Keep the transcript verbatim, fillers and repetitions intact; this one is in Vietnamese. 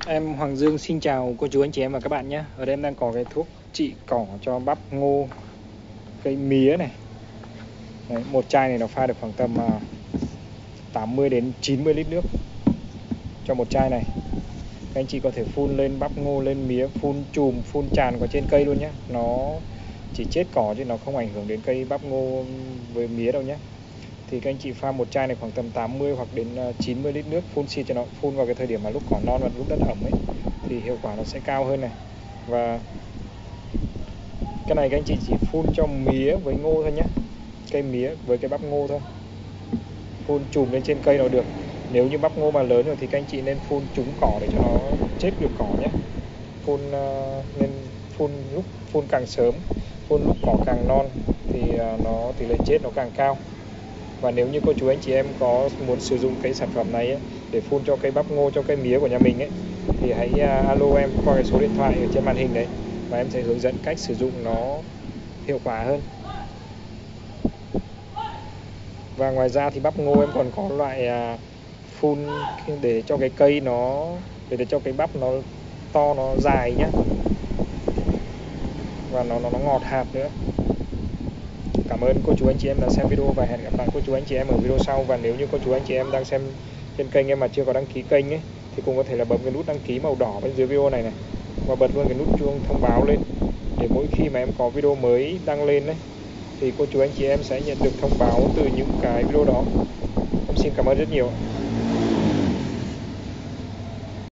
Em Hoàng Dương xin chào cô chú anh chị em và các bạn nhé. Ở đây em đang có cái thuốc trị cỏ cho bắp ngô, cây mía này. Đấy, một chai này nó pha được khoảng tầm uh, tám mươi đến chín mươi lít nước cho một chai này. Các anh chị có thể phun lên bắp ngô, lên mía, phun chùm, phun tràn qua trên cây luôn nhé. Nó chỉ chết cỏ chứ nó không ảnh hưởng đến cây bắp ngô với mía đâu nhé. Thì các anh chị pha một chai này khoảng tầm tám mươi hoặc đến chín mươi lít nước, phun xịt cho nó, phun vào cái thời điểm mà lúc cỏ non và lúc đất ẩm ấy thì hiệu quả nó sẽ cao hơn này. Và cái này các anh chị chỉ phun cho mía với ngô thôi nhé, cây mía với cái bắp ngô thôi, phun chùm lên trên cây nó được. Nếu như bắp ngô mà lớn rồi thì các anh chị nên phun trúng cỏ để cho nó chết được cỏ nhé. Phun uh, nên phun lúc phun càng sớm, phun lúc cỏ càng non thì uh, nó tỷ lệ chết nó càng cao. Và nếu như cô chú anh chị em có muốn sử dụng cái sản phẩm này ấy, để phun cho cây bắp ngô, cho cây mía của nhà mình ấy, thì hãy uh, alo em qua cái số điện thoại ở trên màn hình đấy và em sẽ hướng dẫn cách sử dụng nó hiệu quả hơn. Và ngoài ra thì bắp ngô em còn có loại uh, phun để cho cái cây nó để, để cho cái bắp nó to, nó dài nhá, và nó nó nó ngọt hạt nữa. Cảm ơn cô chú anh chị em đã xem video và hẹn gặp lại cô chú anh chị em ở video sau. Và nếu như cô chú anh chị em đang xem trên kênh em mà chưa có đăng ký kênh ấy thì cũng có thể là bấm cái nút đăng ký màu đỏ bên dưới video này này và bật luôn cái nút chuông thông báo lên để mỗi khi mà em có video mới đăng lên đấy thì cô chú anh chị em sẽ nhận được thông báo từ những cái video đó. Em xin cảm ơn rất nhiều.